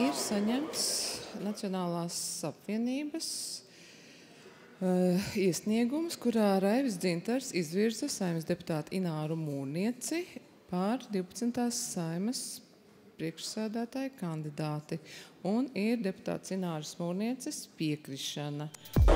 ir saņemts Nacionālās apvienības iesniegums, kurā Raivis Dzintars izvirza Saeimas deputātu Ināru Mūrnieci par 12. Saeimas priekšsēdētāju kandidāti. Un ir deputāts Ināras Mūrnieces piekrišana.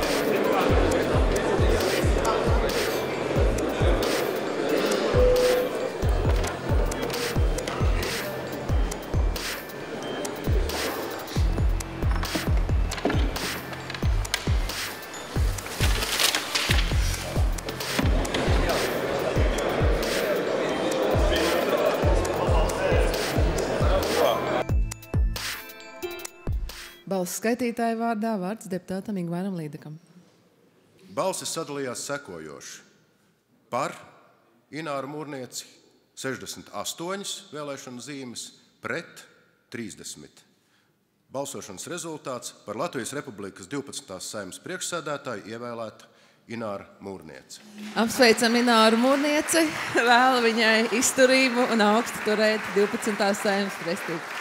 Balsu skaitītāja vārdā vārds deputātam Ingvēram Līdekam. Balsis sadalījās sekojoši. Par Ināru Mūrnieci 68 vēlēšanu zīmes, pret 30. Balsošanas rezultāts: par Latvijas Republikas 12. Saeimas priekšsēdētāju ievēlēta Ināra Mūrniece. Apsveicam Ināru Mūrnieci, vēlu viņai izturību un augstu turēt 12. Saeimas prestību.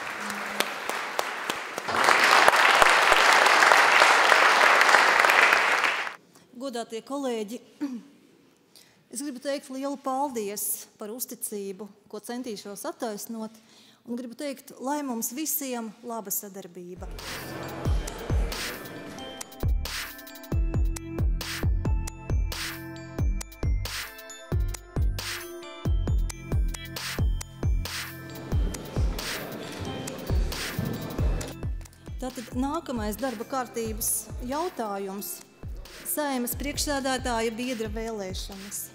Godātie kolēģi, es gribu teikt lielu paldies par uzticību, ko centīšos attaisnot, un gribu teikt, lai mums visiem laba sadarbība. Tātad nākamais darba kārtības jautājums. Saeimas priekšsēdētāja biedra vēlēšanas.